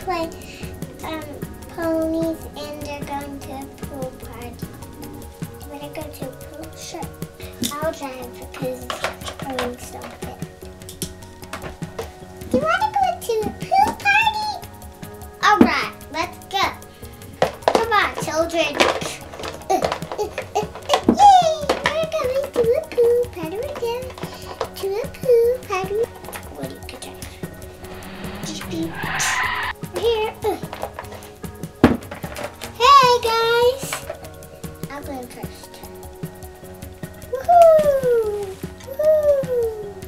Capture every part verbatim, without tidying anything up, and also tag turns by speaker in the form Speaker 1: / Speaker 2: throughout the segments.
Speaker 1: play um, ponies and they're going to a pool party. Do you want to go to a pool? Sure. I'll drive because ponies don't fit. Do you want to go to a pool party? All right, let's go. Come on, children. Uh, uh, uh, uh, yay! We're going to a pool party. We're going to a pool party. What do you get? Just be here. Uh. Hey guys! I'll go in first. Woohoo! Woohoo!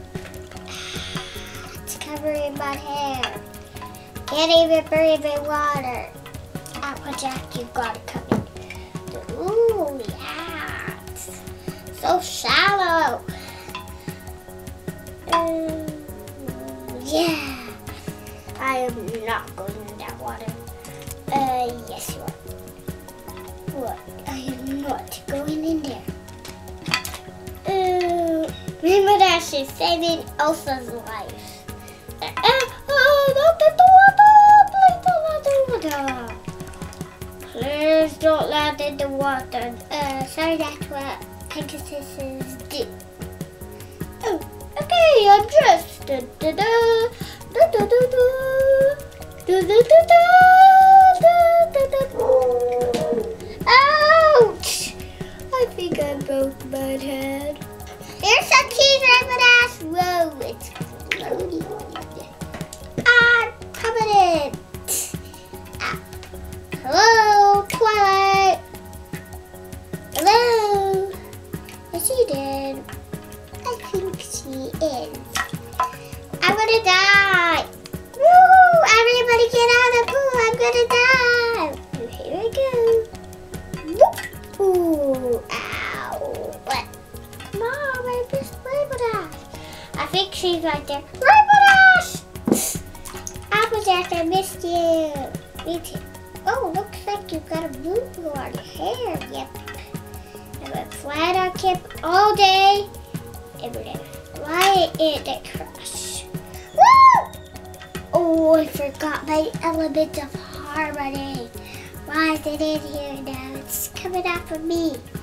Speaker 1: It's covering my hair. Can't even breathe in water. Applejack, you gotta come in. Ooh, yeah. It's so shallow. Um, yeah. I am not going in that water. Uh, yes you are. What? I am not going in there. Uh, remember that she's saving Elsa's life. Uh, uh, oh, not in the water! Please don't land in the water. Please don't land in the water. Uh, sorry, that's what princesses do. Oh, okay, I'm dressed. Da, da, da, da, da, da, da. Da, da, da, da, da, da, da. Ouch! I think I broke my head. Here's some cheese rabbit-ass. Whoa, it's floating. I'm coming in. Ah. Hello, Twilight. Hello. Is she dead? I think she is. I'm gonna die. Woo! Everybody get out of the pool. I'm gonna die. Here we go. Whoop. Ooh, ow. What? Mom, I missed Rainbow. I think she's right there. Rainbow! Applejack, I missed you. Me too. Oh, looks like you've got a blue on your hair. Yep. I went flat on camp all day, every day. Why did it crash? Woo! Oh, I forgot my element of harmony. Why is it in here now? It's coming out from me.